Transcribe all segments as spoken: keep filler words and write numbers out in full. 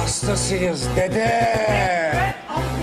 hastasıyız dede.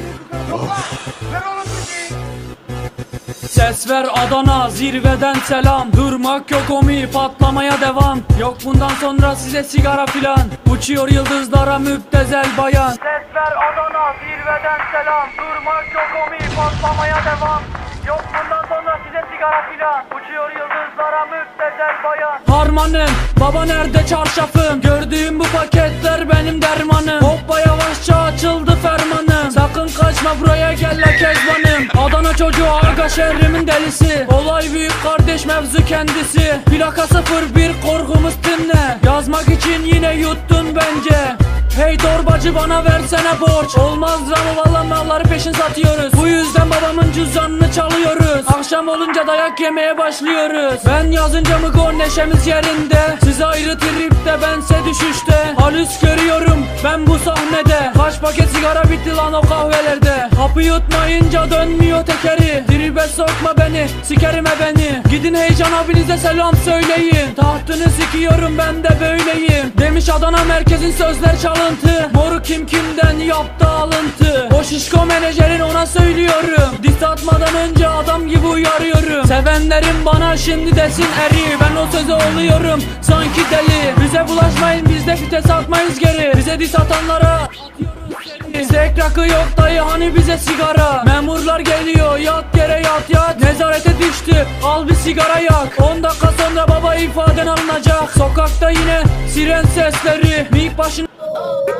Ses ver Adana, zirveden selam. Durmak yok omi, patlamaya devam. Yok bundan sonra size sigara filan. Uçuyor yıldızlara müptezel bayan. Ses ver Adana, zirveden selam. Durmak yok omi, patlamaya devam. Yok bundan sonra size sigara filan. Uçuyor yıldızlara müptezel bayan. Harmanım, baba nerede çarşafım? Gördüğüm bu paketler benim dermanım. Hoppa yavaşça açıldı fermanım. Sakın kaçma buraya gel la kezbanım. Adana çocuğu arga şehrimin delisi. Olay büyük kardeş mevzu kendisi. Plaka sıfır bir korkumuz dinle. Yazmak için yine yuttun bence. Hey torbacı bana versene borç. Olmaz ama valla malları peşin satıyoruz. Bu yüzden babamın cüzdanını çalıyoruz. Akşam olunca dayak yemeye başlıyoruz. Ben yazınca mı gol neşemiz yerinde. Siz ayrı tripte bense düşüşte. Halüs görüyorum ben bu sahnede. Kaç paket sigara bitti lan o kahvelerde. Hapı yutmayınca dönmüyor tekeri. Tribe sokma beni, sikerim e beni. Gidin heyecan abinize selam söyleyin. Tahtını sikiyorum ben de böyleyim. Demiş Adana merkezin sözler çalıntı. Moru kim kimden yaptı alıntı. O şişko menajerin ona söylüyorum. Diss atmadan önce adam gibi uyarıyorum. Sevenlerim bana şimdi desin eri. Ben o söze oluyorum sanki deli. Bize bulaşmayın biz de vites atmayız geri. Bize diss atanlara Zek rakı yok dayı hani bize sigara. Memurlar geliyor yat yere yat yat. Nezarete düştü al bir sigara yak. On dakika sonra baba ifaden alınacak. Sokakta yine siren sesleri. Mik başına